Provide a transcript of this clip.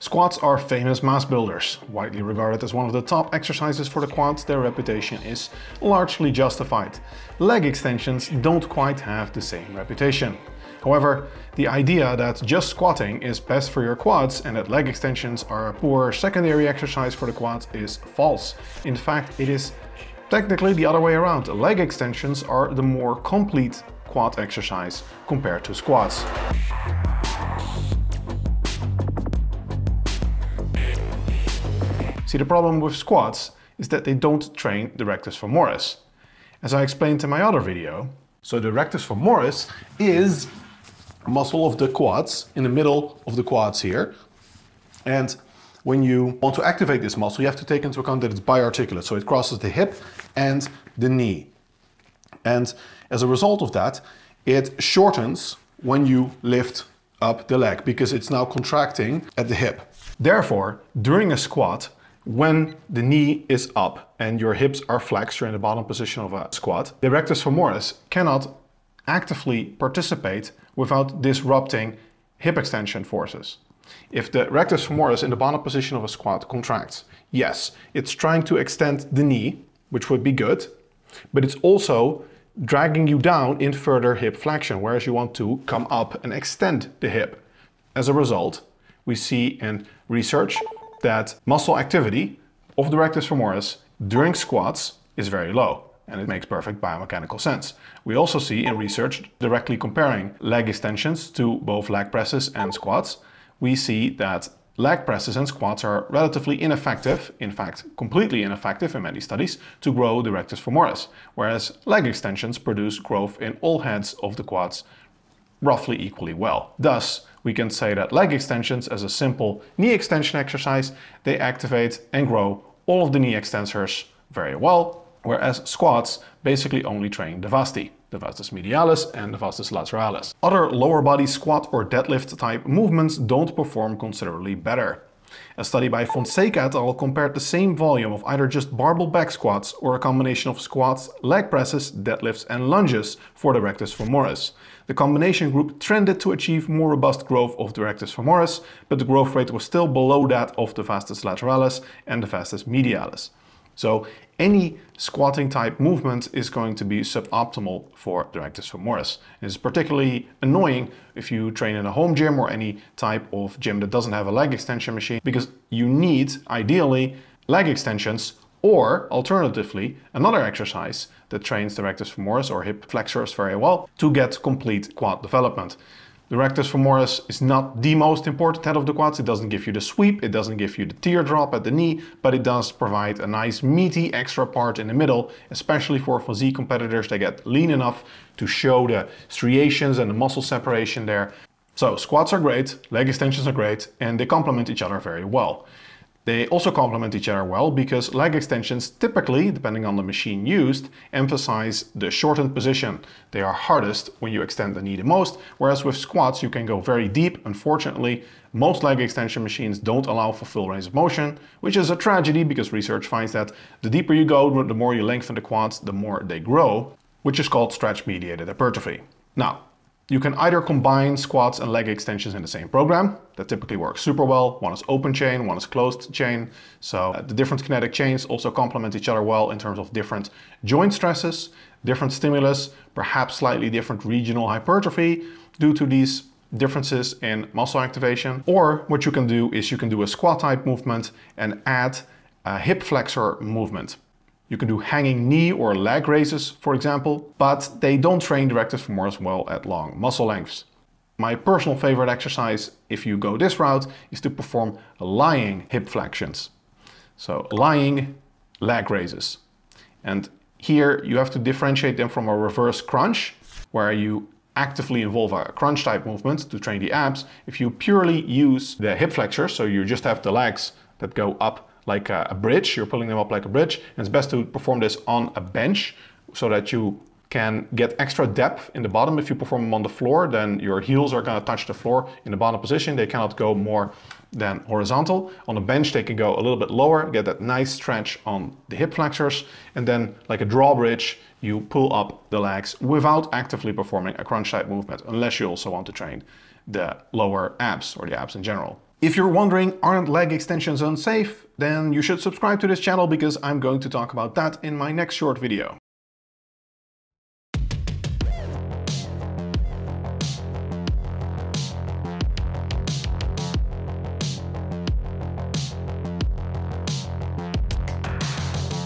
Squats are famous mass builders. Widely regarded as one of the top exercises for the quads, their reputation is largely justified. Leg extensions don't quite have the same reputation. However, the idea that just squatting is best for your quads and that leg extensions are a poor secondary exercise for the quads is false. In fact, it is technically the other way around. Leg extensions are the more complete quad exercise compared to squats. See, the problem with squats is that they don't train the rectus femoris. As I explained in my other video, so the rectus femoris is a muscle of the quads, in the middle of the quads here. And when you want to activate this muscle, you have to take into account that it's biarticulate, so it crosses the hip and the knee. And as a result of that, it shortens when you lift up the leg because it's now contracting at the hip. Therefore, during a squat, when the knee is up and your hips are flexed, you're in the bottom position of a squat, the rectus femoris cannot actively participate without disrupting hip extension forces. If the rectus femoris in the bottom position of a squat contracts, yes, it's trying to extend the knee, which would be good, but it's also dragging you down in further hip flexion, whereas you want to come up and extend the hip. As a result, we see in research that muscle activity of the rectus femoris during squats is very low, and it makes perfect biomechanical sense. We also see in research directly comparing leg extensions to both leg presses and squats, we see that leg presses and squats are relatively ineffective, in fact completely ineffective in many studies, to grow the rectus femoris, whereas leg extensions produce growth in all heads of the quads roughly equally well. Thus, we can say that leg extensions as a simple knee extension exercise, they activate and grow all of the knee extensors very well, whereas squats basically only train the vastus medialis and the vastus lateralis. Other lower body squat or deadlift type movements don't perform considerably better. A study by Fonseca et al. Compared the same volume of either just barbell back squats or a combination of squats, leg presses, deadlifts and lunges for the rectus femoris. The combination group trended to achieve more robust growth of the rectus femoris, but the growth rate was still below that of the vastus lateralis and the vastus medialis. So any squatting type movement is going to be suboptimal for the rectus femoris. It is particularly annoying if you train in a home gym or any type of gym that doesn't have a leg extension machine, because you need, ideally, leg extensions or alternatively another exercise that trains the rectus femoris or hip flexors very well to get complete quad development. The rectus femoris is not the most important head of the quads. It doesn't give you the sweep, it doesn't give you the teardrop at the knee, but it does provide a nice meaty extra part in the middle, especially for physique competitors that get lean enough to show the striations and the muscle separation there. So squats are great, leg extensions are great, and they complement each other very well. They also complement each other well because leg extensions typically, depending on the machine used, emphasize the shortened position. They are hardest when you extend the knee the most, whereas with squats you can go very deep. Unfortunately, most leg extension machines don't allow for full range of motion, which is a tragedy because research finds that the deeper you go, the more you lengthen the quads, the more they grow, which is called stretch-mediated hypertrophy. Now, you can either combine squats and leg extensions in the same program. That typically works super well. One is open chain, one is closed chain. So the different kinetic chains also complement each other well in terms of different joint stresses, different stimulus, perhaps slightly different regional hypertrophy due to these differences in muscle activation. Or what you can do is you can do a squat type movement and add a hip flexor movement. You can do hanging knee or leg raises, for example, but they don't train the rectus femoris well at long muscle lengths. My personal favorite exercise, if you go this route, is to perform lying hip flexions. So lying leg raises. And here you have to differentiate them from a reverse crunch, where you actively involve a crunch type movement to train the abs. If you purely use the hip flexors, so you just have the legs that go up like a bridge, you're pulling them up like a bridge, and it's best to perform this on a bench so that you can get extra depth in the bottom. If you perform them on the floor, then your heels are going to touch the floor in the bottom position. They cannot go more than horizontal. On a bench, they can go a little bit lower, get that nice stretch on the hip flexors, and then like a drawbridge, you pull up the legs without actively performing a crunch type movement, unless you also want to train the lower abs or the abs in general. If you're wondering, aren't leg extensions unsafe? Then you should subscribe to this channel because I'm going to talk about that in my next short video.